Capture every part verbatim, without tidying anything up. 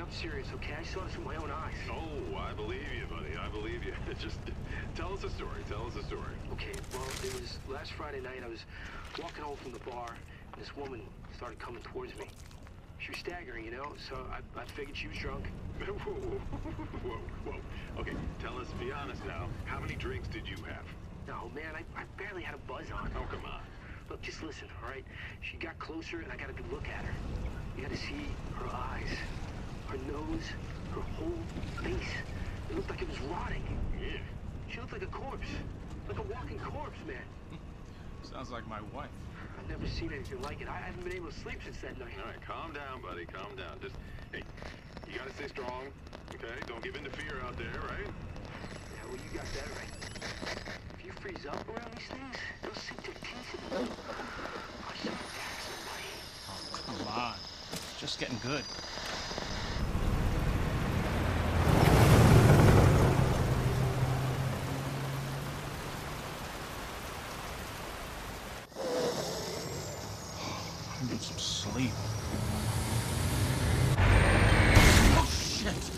I'm serious, okay? I saw this with my own eyes. Oh, I believe you, buddy. I believe you. Just tell us a story. Tell us a story. Okay, well, it was last Friday night. I was walking home from the bar, and this woman started coming towards me. She was staggering, you know, so I, I figured she was drunk. Whoa, whoa, whoa, whoa. Okay, tell us, be honest now. How many drinks did you have? No, man, I, I barely had a buzz on. Oh, come on. Look, just listen, all right? She got closer, and I got a good look at her. You got to see her eyes, her nose, her whole face. It looked like it was rotting. Yeah. She looked like a corpse, like a walking corpse, man. Sounds like my wife. I've never seen anything like it. I haven't been able to sleep since that night. All right, calm down, buddy. Calm down. Just, hey, you gotta stay strong, okay? Don't give in to fear out there, right? Yeah, well, you got that right. If you freeze up around these things, they'll sink their teeth in them. I should attack somebody. Oh, come on. It's just getting good. I need some sleep. Oh, shit!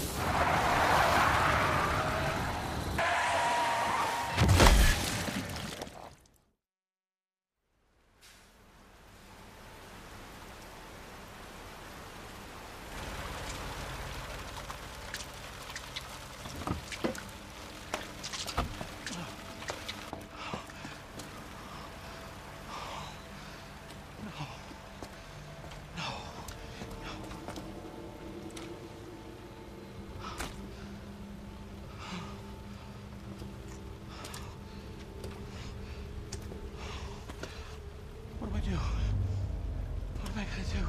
What do I do? What am I gonna do?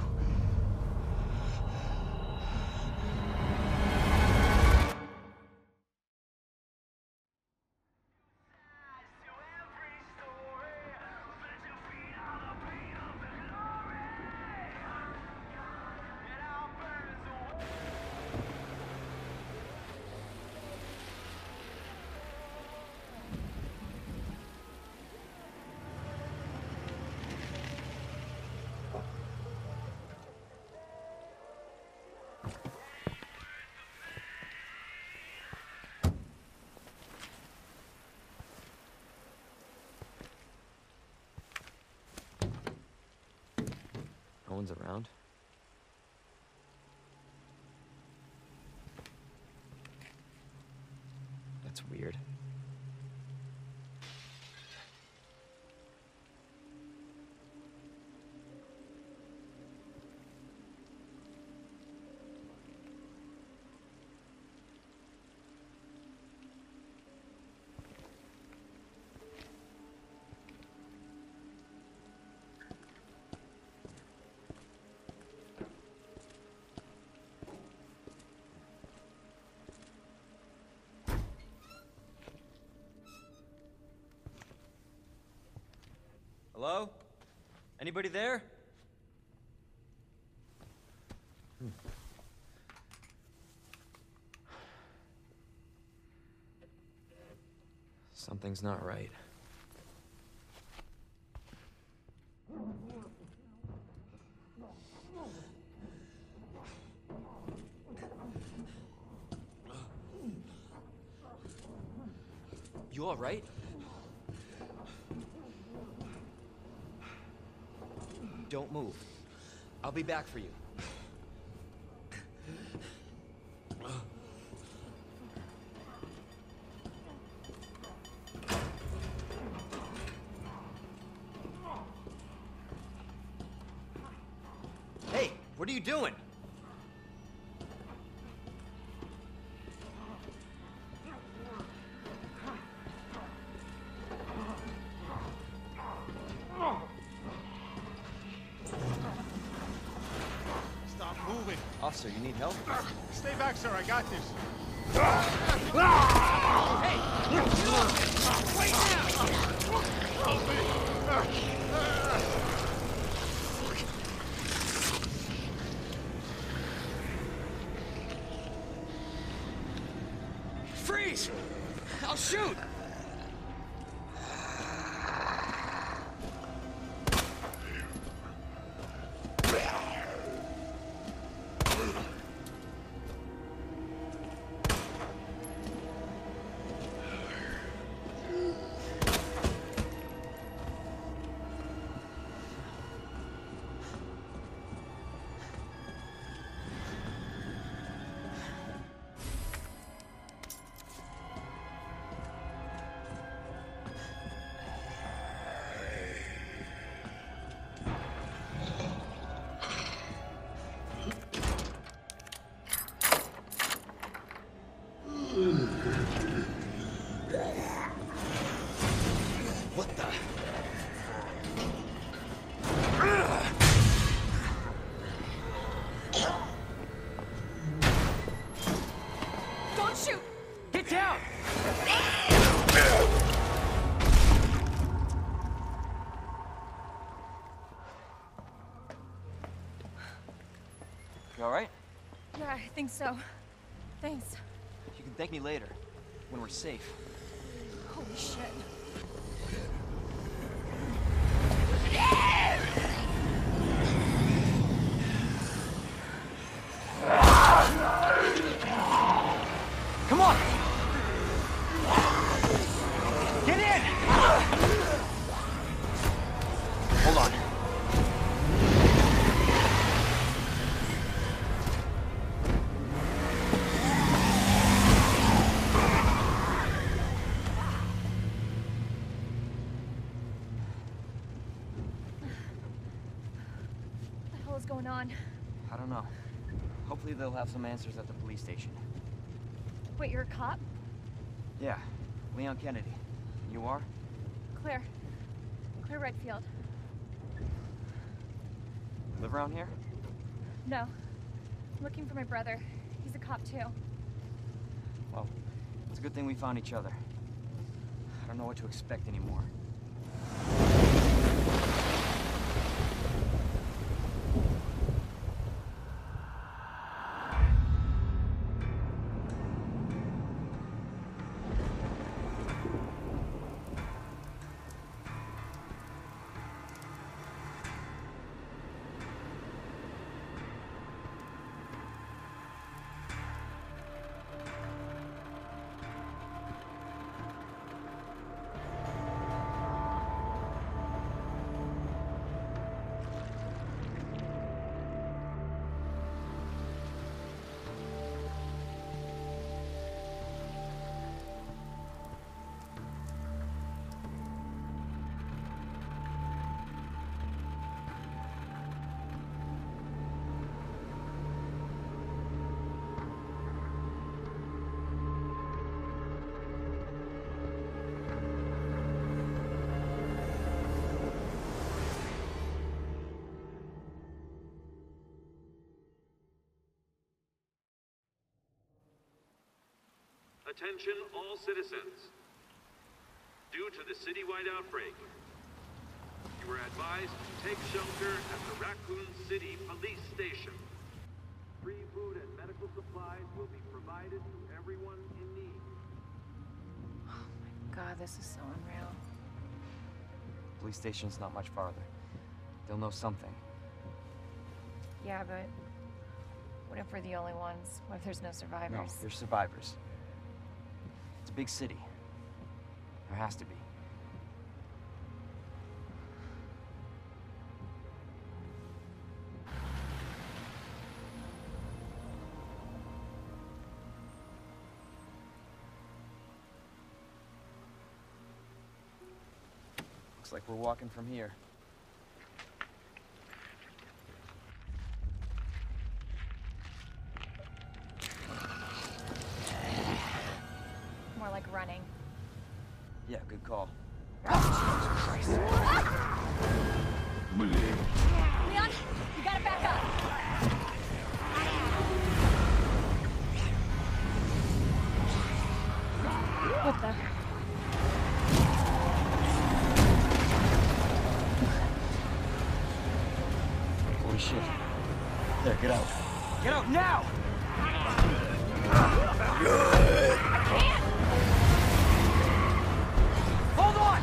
No one's around. That's weird. Hello? Anybody there? Hmm. Something's not right. You all right? Don't move. I'll be back for you. Hey, what are you doing? Stop moving. Officer, you need help? Stay back, sir. I got this. Hey! Wait now! Help me. Freeze! I'll shoot! Get down! You all right? Yeah, I think so. Thanks. You can thank me later, when we're safe. Holy shit. Come on! Get in! Hold on. What the hell is going on? I don't know. Hopefully they'll have some answers at the police station. Wait, you're a cop? Yeah, Leon Kennedy. You are? Claire. Claire Redfield. Live around here? No. I'm looking for my brother. He's a cop too. Well, it's a good thing we found each other. I don't know what to expect anymore. Attention all citizens. Due to the citywide outbreak, you are advised to take shelter at the Raccoon City Police Station. Free food and medical supplies will be provided to everyone in need. Oh my god, this is so unreal. Police station's not much farther. They'll know something. Yeah, but what if we're the only ones? What if there's no survivors? No, there's survivors. It's a big city. There has to be. Looks like we're walking from here. More like running. Yeah, good call. Leon, you gotta back up. What the? Holy shit. There, get out. Get out now! I can't! Hold on!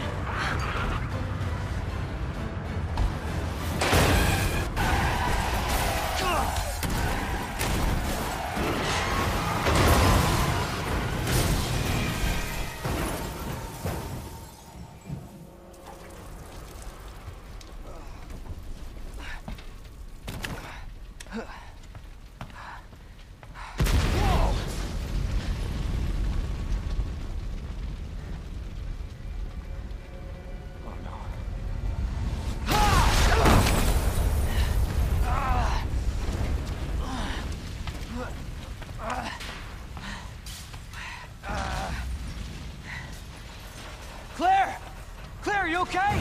Claire! Claire, are you okay?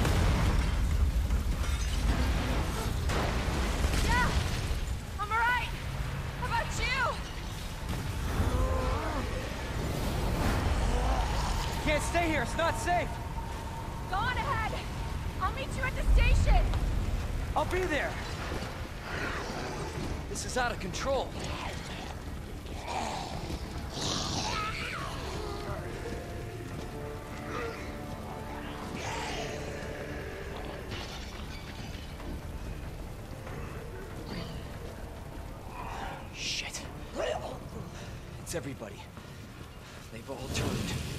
Yeah! I'm alright! How about you? Can't stay here, it's not safe! Go on ahead! I'll meet you at the station! I'll be there! This is out of control. Shit. It's everybody. They've all turned.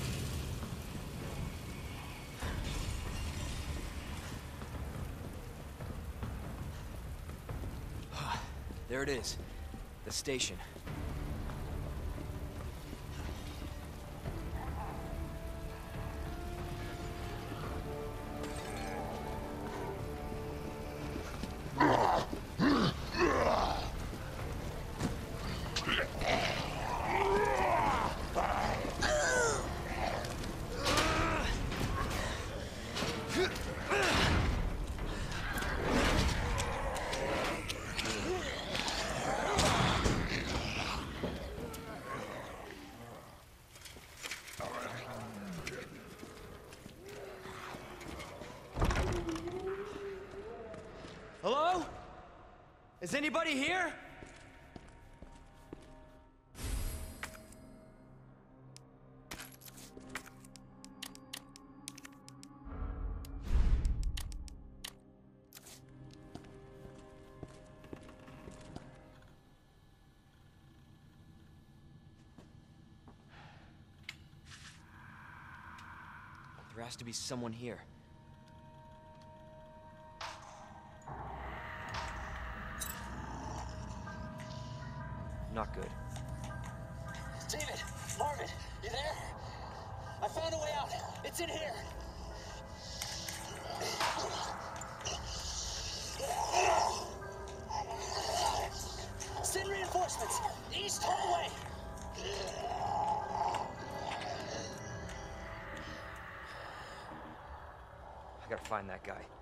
There it is. The station. Hello? Is anybody here? There has to be someone here. Not good. David! Marvin! You there? I found a way out! It's in here! Send reinforcements! East hallway! I gotta find that guy.